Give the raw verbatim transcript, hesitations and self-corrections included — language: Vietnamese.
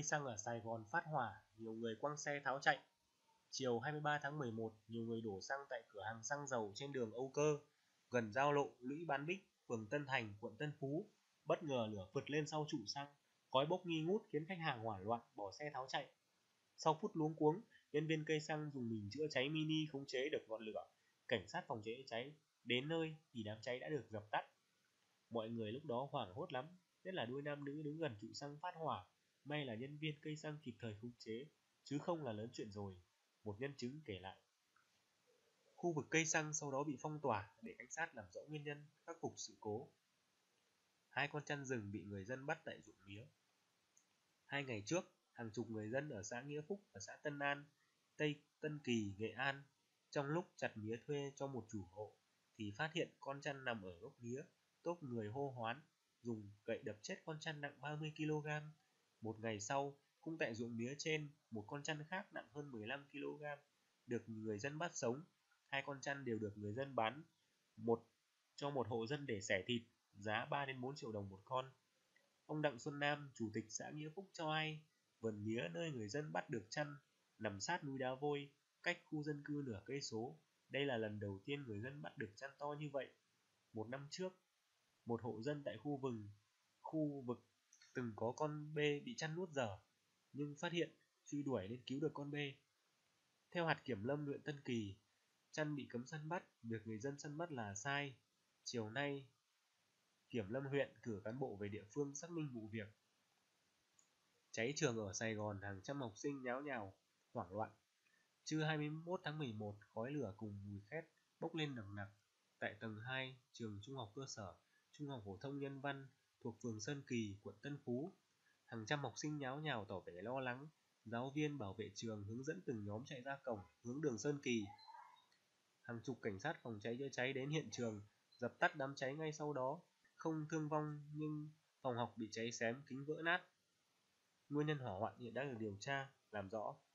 Cây xăng ở Sài Gòn phát hỏa, nhiều người quăng xe tháo chạy. Chiều hai mươi ba tháng mười một, nhiều người đổ xăng tại cửa hàng xăng dầu trên đường Âu Cơ, gần giao lộ Lũy Bán Bích, phường Tân Thành, quận Tân Phú. Bất ngờ lửa phụt lên sau trụ xăng, khói bốc nghi ngút khiến khách hàng hoảng loạn bỏ xe tháo chạy. Sau phút luống cuống, nhân viên cây xăng dùng bình chữa cháy mini khống chế được ngọn lửa. Cảnh sát phòng cháy chữa cháy đến nơi thì đám cháy đã được dập tắt. Mọi người lúc đó hoảng hốt lắm, nhất là đôi nam nữ đứng gần trụ xăng phát hỏa. May là nhân viên cây xăng kịp thời khống chế, chứ không là lớn chuyện rồi, một nhân chứng kể lại. Khu vực cây xăng sau đó bị phong tỏa để cảnh sát làm rõ nguyên nhân, khắc phục sự cố. Hai con chăn rừng bị người dân bắt tại ruộng mía. Hai ngày trước, hàng chục người dân ở xã Nghĩa Phúc và xã Tân An, Tây Tân Kỳ, Nghệ An, trong lúc chặt mía thuê cho một chủ hộ, thì phát hiện con chăn nằm ở gốc mía, tốp người hô hoán, dùng gậy đập chết con chăn nặng ba mươi ki lô gam. Một ngày sau, cũng tại ruộng mía trên, một con chăn khác nặng hơn mười lăm ki lô gam, được người dân bắt sống. Hai con chăn đều được người dân bán một cho một hộ dân để xẻ thịt, giá ba đến bốn triệu đồng một con. Ông Đặng Xuân Nam, chủ tịch xã Nghĩa Phúc cho hay, vườn mía nơi người dân bắt được chăn nằm sát núi Đá Vôi, cách khu dân cư nửa cây số. Đây là lần đầu tiên người dân bắt được chăn to như vậy. Một năm trước, một hộ dân tại khu vừng, khu vực từng có con bê bị chăn nuốt dở, nhưng phát hiện truy đuổi nên cứu được con bê. Theo hạt kiểm lâm huyện Tân Kỳ, chăn bị cấm săn bắt, việc người dân săn bắt là sai. Chiều nay, Kiểm lâm huyện cử cán bộ về địa phương xác minh vụ việc. Cháy trường ở Sài Gòn, hàng trăm học sinh nháo nhào, hoảng loạn. Trưa hai mươi mốt tháng mười một, khói lửa cùng mùi khét bốc lên nồng nặc tại tầng hai trường trung học cơ sở, trung học phổ thông Nhân Văn thuộc phường Sơn Kỳ, quận Tân Phú. Hàng trăm học sinh nháo nhào tỏ vẻ lo lắng. Giáo viên bảo vệ trường hướng dẫn từng nhóm chạy ra cổng hướng đường Sơn Kỳ. Hàng chục cảnh sát phòng cháy chữa cháy đến hiện trường dập tắt đám cháy ngay sau đó. Không thương vong nhưng phòng học bị cháy xém, kính vỡ nát. Nguyên nhân hỏa hoạn hiện đang được điều tra làm rõ.